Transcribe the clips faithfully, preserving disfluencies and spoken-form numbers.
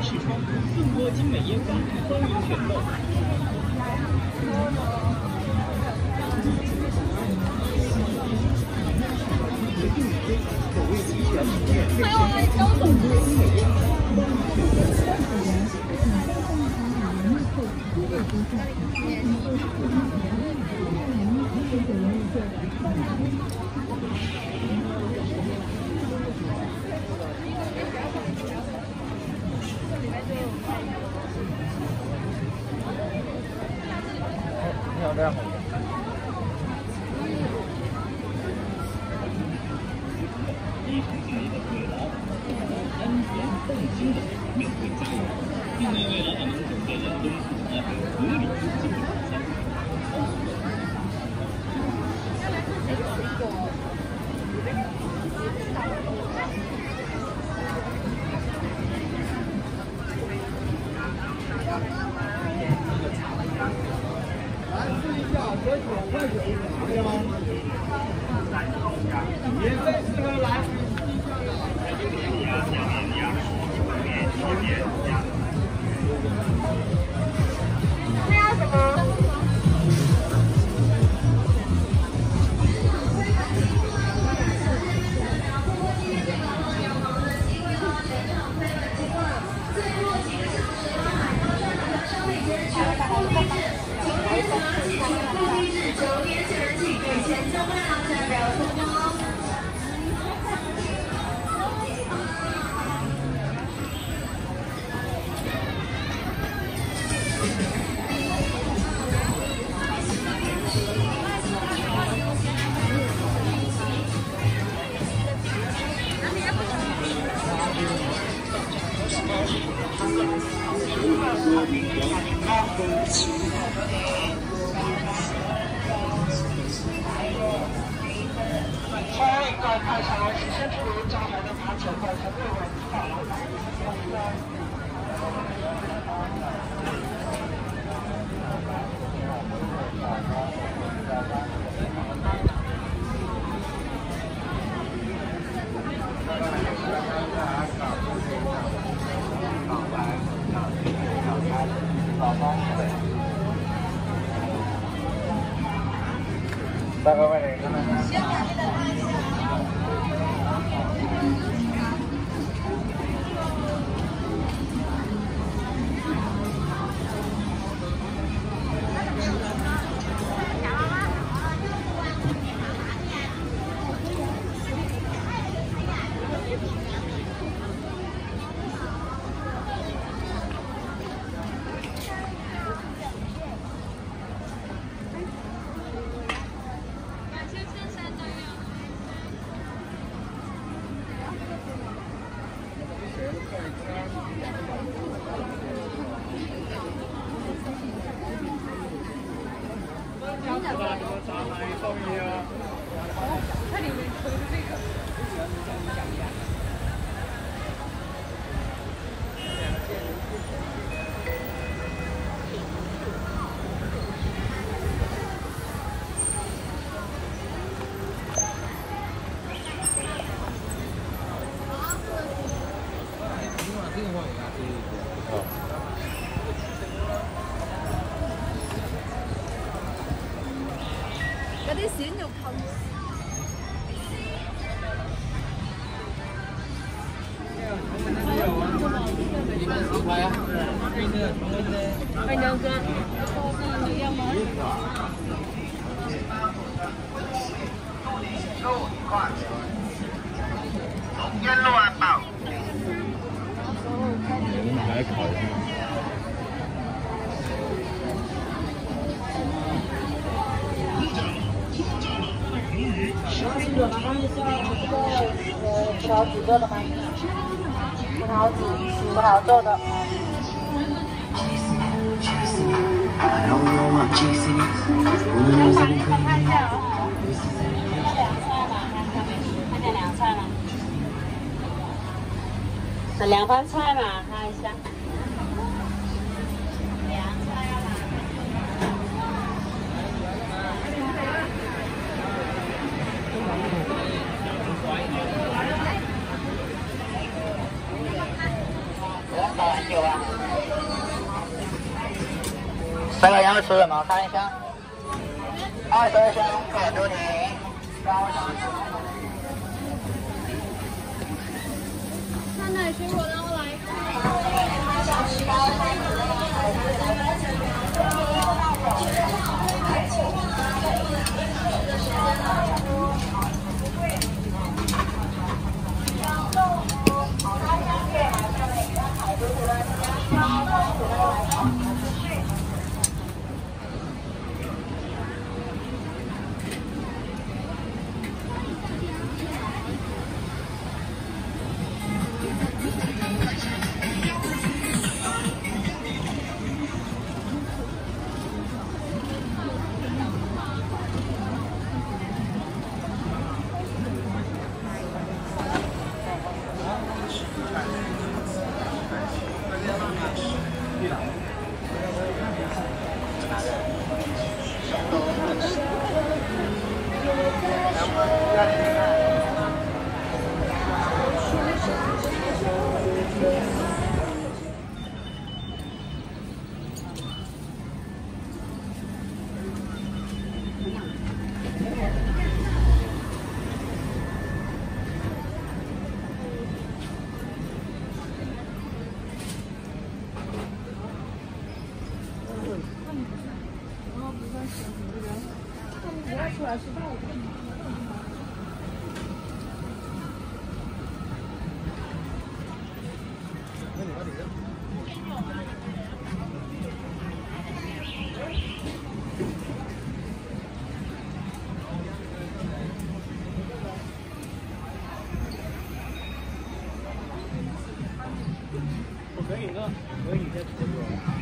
视窗，更多精美烟花，欢迎选购。 还有来交总部。 这样。 一同经理的回答，安全放心的面对家人，并为为老板们准备了丰富而且合理的精美晚餐。 来试一下，和九块九一个，吗？免费适合来试一下的。 那要什么？ 下一个快茶是生出炉招牌的马九块钱六文大哥，外面看看。 嗰啲閃肉扣。 一般十块啊。 快两个。你要吗？ 肉一块，龙烟肉安堡。 我们还烤一下。 有麻烦一下这个呃葡萄籽做的吗？葡萄籽，葡萄做的。看一下啊，看见凉菜吗？那凉拌菜嘛，看一下。凉菜啊。 我九啊。三个羊肉吃了吗？看一下。二十二箱可多点。 看奶水果的我来。 可以呢，可以再吃个。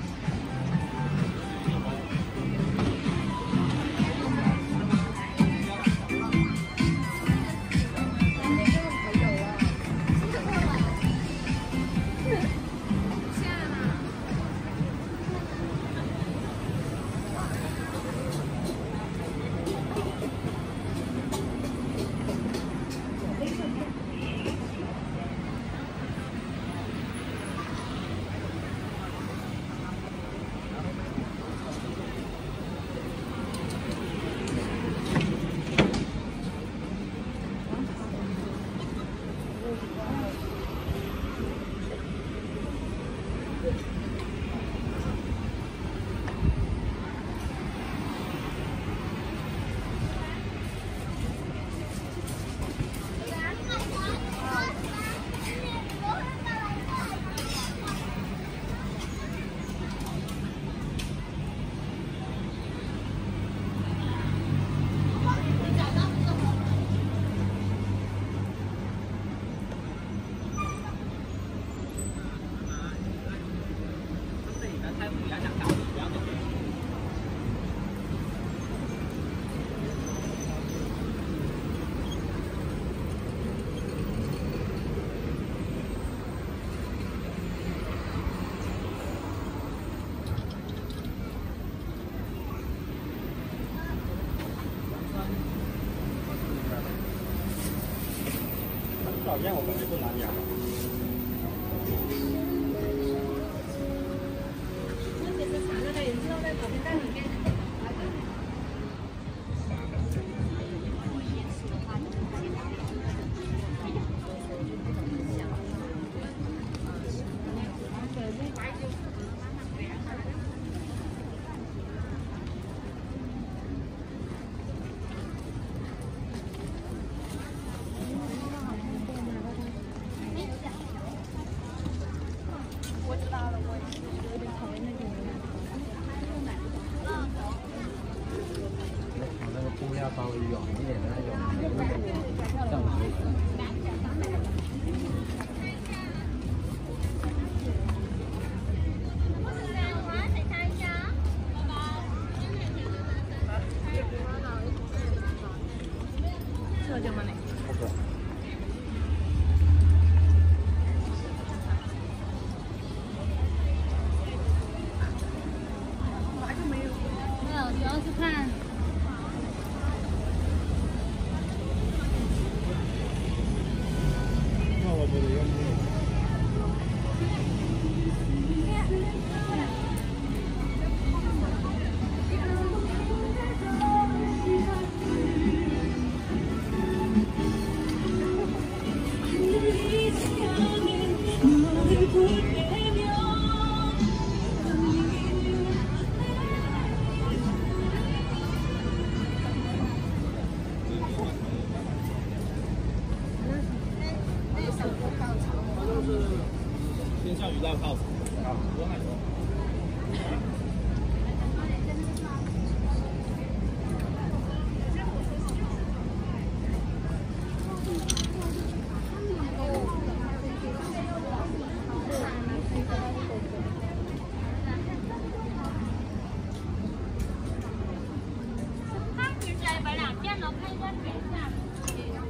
照片我感觉不难养。 那姐姐藏着的，也知道在左边袋里面。 稍微远一点的那种酱汁。 这就嘛呢。没有，主要是看。 偏向于烂泡子，啊，多奶油。 他只是来把两件能配一个点下。